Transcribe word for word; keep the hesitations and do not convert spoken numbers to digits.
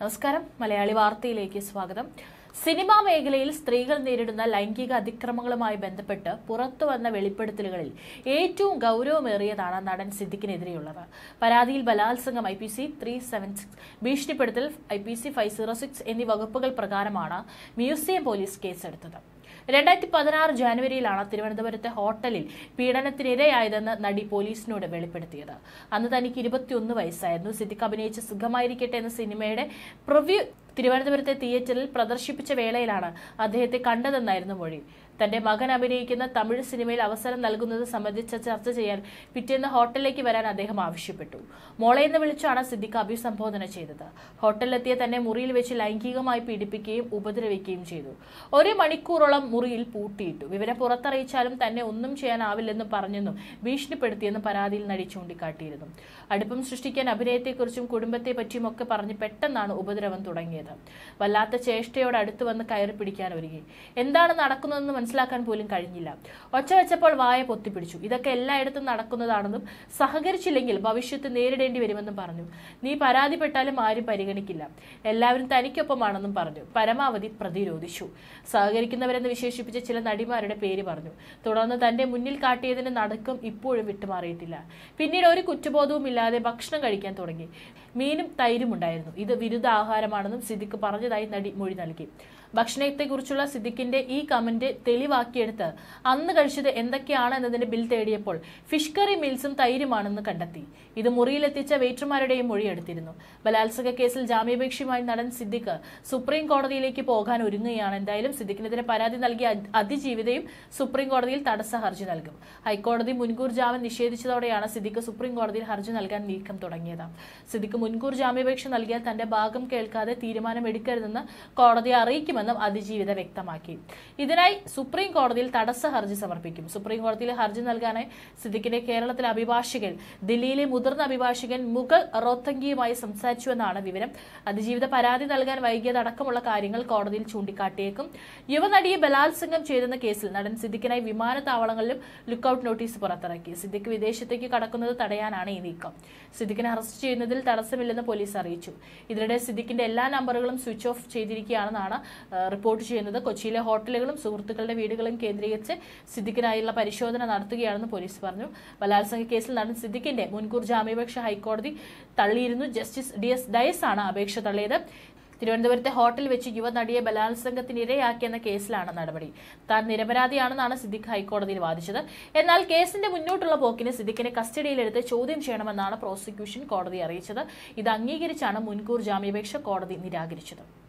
നമസ്കാരം. മലയാളി വാർത്തയിലേക്ക് സ്വാഗതം. സിനിമാ മേഖലയിൽ സ്ത്രീകൾ നേരിടുന്ന ലൈംഗിക അതിക്രമങ്ങളുമായി ബന്ധപ്പെട്ട് പുറത്തുവന്ന വെളിപ്പെടുത്തലുകളിൽ ഏറ്റവും ഗൌരവമേറിയതാണ് നടൻ സിദ്ദിഖിനെതിരെയുള്ളത്. പരാതിയിൽ ബലാത്സംഗം, I P C three seven six, ഭീഷണിപ്പെടുത്തൽ, I P C five zero six എന്നീ വകുപ്പുകൾ പ്രകാരമാണ് മ്യൂസിയം പോലീസ് കേസെടുത്തത്. രണ്ടായിരത്തി പതിനാറ് ജാനുവരിയിലാണ് തിരുവനന്തപുരത്തെ ഹോട്ടലിൽ പീഡനത്തിനിരയായതെന്ന് നടി പോലീസിനോട് വെളിപ്പെടുത്തിയത്. അന്ന് തനിക്ക് ഇരുപത്തിയൊന്ന് വയസ്സായിരുന്നു. സിദ്ദിഖ് അഭിനയിച്ച സുഖമായിരിക്കട്ടെ എന്ന സിനിമയുടെ പ്രിവ്യൂ തിരുവനന്തപുരത്തെ തിയേറ്ററിൽ പ്രദർശിപ്പിച്ച വേളയിലാണ് അദ്ദേഹത്തെ കണ്ടതെന്നായിരുന്നു മൊഴി. തന്റെ മകൻ അഭിനയിക്കുന്ന തമിഴ് സിനിമയിൽ അവസരം നൽകുന്നത് സംബന്ധിച്ച ചർച്ച ചെയ്യാൻ പിറ്റേന്ന് ഹോട്ടലിലേക്ക് വരാൻ അദ്ദേഹം ആവശ്യപ്പെട്ടു. മോളെ എന്ന് വിളിച്ചാണ് സിദ്ദിഖ് അഭിസംബോധന ചെയ്തത്. ഹോട്ടലിലെത്തിയ തന്നെ മുറിയിൽ വെച്ച് ലൈംഗികമായി പീഡിപ്പിക്കുകയും ഉപദ്രവിക്കുകയും ചെയ്തു. ഒരു മണിക്കൂറോളം മുറിയിൽ പൂട്ടിയിട്ടു. വിവരം പുറത്തറിയിച്ചാലും തന്നെ ഒന്നും ചെയ്യാനാവില്ലെന്നും പറഞ്ഞെന്നും ഭീഷണിപ്പെടുത്തിയെന്നും പരാതിയിൽ നടി ചൂണ്ടിക്കാട്ടിയിരുന്നു. അടുപ്പം സൃഷ്ടിക്കാൻ അഭിനയത്തെക്കുറിച്ചും കുടുംബത്തെ പറ്റിയുമൊക്കെ പറഞ്ഞ് പെട്ടെന്നാണ് ഉപദ്രവം തുടങ്ങിയത്. വല്ലാത്ത ചേഷ്ടയോട് അടുത്ത് വന്ന് കയറി പിടിക്കാൻ ഒരുങ്ങി. എന്താണ് നടക്കുന്നതെന്ന് മനസ്സിലാക്കാൻ പോലും കഴിഞ്ഞില്ല. ഒച്ച വെച്ചപ്പോൾ വായ പൊത്തിപ്പിടിച്ചു. ഇതൊക്കെ എല്ലായിടത്തും നടക്കുന്നതാണെന്നും സഹകരിച്ചില്ലെങ്കിൽ ഭവിഷ്യത്ത് നേരിടേണ്ടി വരുമെന്നും പറഞ്ഞു. നീ പരാതിപ്പെട്ടാലും ആരും പരിഗണിക്കില്ല, എല്ലാവരും തനിക്കൊപ്പമാണെന്നും പറഞ്ഞു. പരമാവധി പ്രതിരോധിച്ചു. സഹകരിക്കുന്നവരെന്ന് വിശേഷിപ്പിച്ച ചില നടിമാരുടെ പേര് പറഞ്ഞു. തുടർന്ന് തന്റെ മുന്നിൽ കാട്ടിയതിന് നടുക്കം ഇപ്പോഴും വിട്ടുമാറിയിട്ടില്ല. പിന്നീട് ഒരു കുറ്റബോധവും ഇല്ലാതെ ഭക്ഷണം കഴിക്കാൻ തുടങ്ങി. മീനും തൈരും ഉണ്ടായിരുന്നു. ഇത് വിരുദ്ധ ആഹാരമാണെന്നും സിദ്ദിഖ് പറഞ്ഞതായി നടി മൊഴി നൽകി. ഭക്ഷണത്തെക്കുറിച്ചുള്ള സിദ്ദിഖിന്റെ ഈ കമന്റ് തെളിവാക്കിയെടുത്ത് അന്ന് കഴിച്ചത് എന്തൊക്കെയാണ് എന്നതിന്റെ ബിൽ തേടിയപ്പോൾ ഫിഷ് കറി മീൽസും തൈരുമാണെന്ന് കണ്ടെത്തി. ഇത് മുറിയിലെത്തിച്ച വെയിറ്റർമാരുടെയും മൊഴിയെടുത്തിരുന്നു. ബലാത്സംഗ കേസിൽ ജാമ്യാപേക്ഷയുമായി നടൻ സിദ്ദിഖ് സുപ്രീം കോടതിയിലേക്ക് പോകാൻ ഒരുങ്ങുകയാണ്. എന്തായാലും സിദ്ദിഖിനെതിരെ പരാതി നൽകിയ അതിജീവിതയും സുപ്രീം കോടതിയിൽ തടസ്സ ഹർജി നൽകും. ഹൈക്കോടതി മുൻകൂർ ജാമ്യം നിഷേധിച്ചതോടെയാണ് സിദ്ദിഖ് സുപ്രീം കോടതിയിൽ ഹർജി നൽകാൻ നീക്കം തുടങ്ങിയത്. സിദ്ദിഖ് മുൻകൂർ ജാമ്യാപേക്ഷ നൽകിയാൽ തന്റെ ഭാഗം കേൾക്കാതെ തീരുമാനമെടുക്കരുതെന്ന് കോടതിയെ അറിയിക്കുമെന്നും അതിജീവിത വ്യക്തമാക്കി. ഇതിനായി സുപ്രീം കോടതിയിൽ തടസ്സ ഹർജി സമർപ്പിക്കും. സുപ്രീം കോടതിയിൽ ഹർജി നൽകാനായി സിദ്ദിഖിന്റെ കേരളത്തിലെ അഭിഭാഷകൻ ദില്ലിയിലെ മുതിർന്ന അഭിഭാഷകൻ മുഗൾ റോത്തങ്കിയുമായി സംസാരിച്ചുവെന്നാണ് വിവരം. അതിജീവിത പരാതി നൽകാൻ വൈകിയതടക്കമുള്ള കാര്യങ്ങൾ കോടതിയിൽ ചൂണ്ടിക്കാട്ടിയേക്കും. യുവനടിയെ ബലാത്സംഗം ചെയ്തെന്ന കേസിൽ നടൻ സിദ്ദിഖിനായി വിമാനത്താവളങ്ങളിലും ലുക്കൌട്ട് നോട്ടീസ് പുറത്തിറക്കി. സിദ്ദിഖ് വിദേശത്തേക്ക് കടക്കുന്നത് തടയാനാണ് ഈ നീക്കം. സിദ്ദിഖിനെ അറസ്റ്റ് ചെയ്യുന്നതിൽ തടസ്സമില്ലെന്ന് പോലീസ് അറിയിച്ചു. ഇതിനിടെ സിദ്ദിഖിന്റെ എല്ലാ നമ്പറുകളും സ്വിച്ച് ഓഫ് ചെയ്തിരിക്കുകയാണെന്നാണ് റിപ്പോർട്ട് ചെയ്യുന്നത്. കൊച്ചിയിലെ ഹോട്ടലുകളും സുഹൃത്തുക്കളുടെ വീടുകളും കേന്ദ്രീകരിച്ച് സിദ്ദിഖിനായുള്ള പരിശോധന നടത്തുകയാണെന്ന് പോലീസ് പറഞ്ഞു. ബലാത്സംഗ കേസിൽ നടൻ സിദ്ദിഖിന്റെ മുൻകൂർ ജാമ്യാപേക്ഷ ഹൈക്കോടതി തള്ളിയിരുന്നു. ജസ്റ്റിസ് ഡി എസ് ഡയസ് ആണ് അപേക്ഷ തള്ളിയത്. തിരുവനന്തപുരത്തെ ഹോട്ടലിൽ വെച്ച് യുവനടിയെ ബലാത്സംഗത്തിനിരയാക്കിയെന്ന കേസിലാണ് നടപടി. താൻ നിരപരാധിയാണെന്നാണ് സിദ്ദിഖ് ഹൈക്കോടതിയിൽ വാദിച്ചത്. എന്നാൽ കേസിന്റെ മുന്നോട്ടുള്ള പോക്കിന് സിദ്ദിഖിനെ കസ്റ്റഡിയിലെടുത്ത് ചോദ്യം ചെയ്യണമെന്നാണ് പ്രോസിക്യൂഷൻ കോടതിയെ അറിയിച്ചത്. ഇത് അംഗീകരിച്ചാണ് മുൻകൂർ ജാമ്യാപേക്ഷ കോടതി നിരാകരിച്ചത്.